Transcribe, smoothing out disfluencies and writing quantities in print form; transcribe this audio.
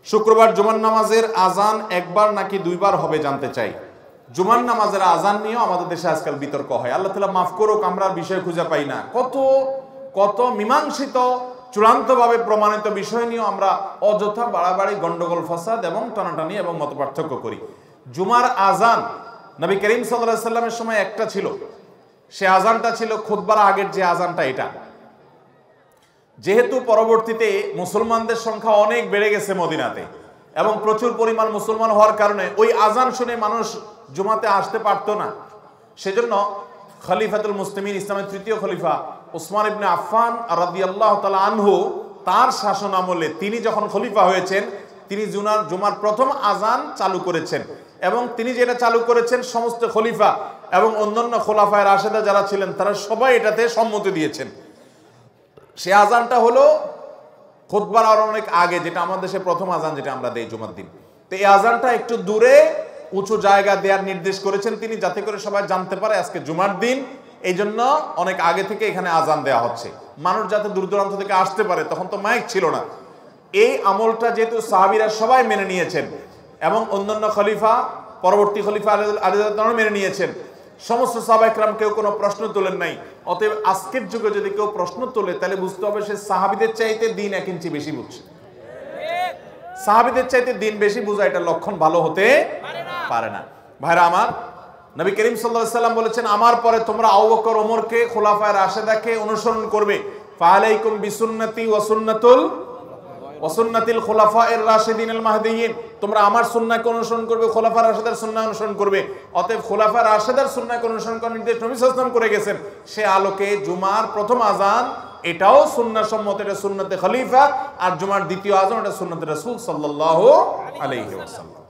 শুক্রবার জুমার নামাজের আজান একবার নাকি দুইবার হবে জানতে চাই। জুমার নামাজের আজান নিয়েও আমাদের দেশে আজকাল বিতর্ক হয়। আল্লাহ তাআলা মাফ করুক, আমরা বিষয় খুঁজে পাই না। কত মীমাংসিত চূড়ান্তভাবে প্রমাণিত বিষয় নিয়েও আমরা অযথা বাড়াবাড়ি, গন্ডগোল, ফাসাদ এবং টানাটানি এবং মতপার্থক্য করি। জুমার আজান নবী করিম সাল্লাল্লাহু আলাইহি সাল্লামের সময় একটা ছিল, সে আজানটা ছিল খুতবার আগের যে আজানটা। এটা যেহেতু পরবর্তীতে মুসলমানদের সংখ্যা অনেক বেড়ে গেছে মদিনাতে এবং প্রচুর পরিমাণ মুসলমান হওয়ার কারণে ওই আজান শুনে মানুষ জুমাতে আসতে পারতো না, সেজন্য খলিফাতুল মুসলিমিন, ইসলামের তৃতীয় খলিফা উসমান ইবনে আফফান রাদিয়াল্লাহু তাআলা আনহু, তার শাসন আমলে তিনি যখন খলিফা হয়েছেন তিনি জুমার প্রথম আজান চালু করেছেন এবং তিনি যেটা চালু করেছেন সমস্ত খলিফা এবং অন্যান্য খোলাফায়ে রাশেদা যারা ছিলেন তারা সবাই এটাতে সম্মতি দিয়েছেন। সে আজানটা হলো খুতবার আর অনেক আগে, যেটা আমাদের দেশে প্রথম আজান যেটা আমরা দেই জুমার দিন। তো এই আজানটা একটু দূরে উঁচু জায়গা দেওয়ার নির্দেশ করেছেন তিনি, যাতে করে সবাই জানতে পারে আজকে জুমার দিন। এই জন্য অনেক আগে থেকে এখানে আজান দেওয়া হচ্ছে, মানুষ যাতে দূর দূরান্ত থেকে আসতে পারে। তখন তো মাইক ছিল না। এই আমলটা যেহেতু সাহাবীরা সবাই মেনে নিয়েছেন এবং অন্যান্য খলিফা, পরবর্তী খলিফা আলী রাদিয়াল্লাহু মেনে নিয়েছেন, সমস্ত সাহাবা ইকরাম কেউ কোনো প্রশ্ন তোলেন নাই। অতএব আজকের যুগে যদি কেউ প্রশ্ন তোলে তাহলে বুঝতে হবে সে সাহাবীদের চাইতে দিন 1 ইঞ্চি বেশি বুঝছে। সাহাবীদের চাইতে দিন বেশি বোঝা, এটা লক্ষণ ভালো হতে পারে না। ভাইরা আমার, নবী করিম সাল্লাল্লাহু আলাইহি সাল্লাম বলেছেন, আমার পরে তোমরা আবু বকর, ওমরকে, খোলাফায়ে রাশেদাকে অনুসরণ করবে। ফাআলাইকুম বিসুন্নতি ওয়া সুন্নাতিল খুলাফায়ের রাশিদিনিল মাহদিয়িন, তোমরা আমার সুন্নাহকে অনুসরণ করবে, খোলাফায়ে রাশেদার সুন্নাহ অনুসরণ করবে। অতএব খোলাফায়ে রাশেদার সুন্নাহকে অনুসরণ করার নির্দেশ নবী সাল্লাল্লাহু আলাইহি ওয়াসাল্লাম করে গেছেন। সে আলোকে জুমার প্রথম আজান এটাও সুন্নাহ সম্মত, এটা সুন্নতে খলিফা, আর জুমার দ্বিতীয় আজান এটা সুন্নতে রাসূল সাল্লাল্লাহু আলাইহি ওয়াসাল্লাম।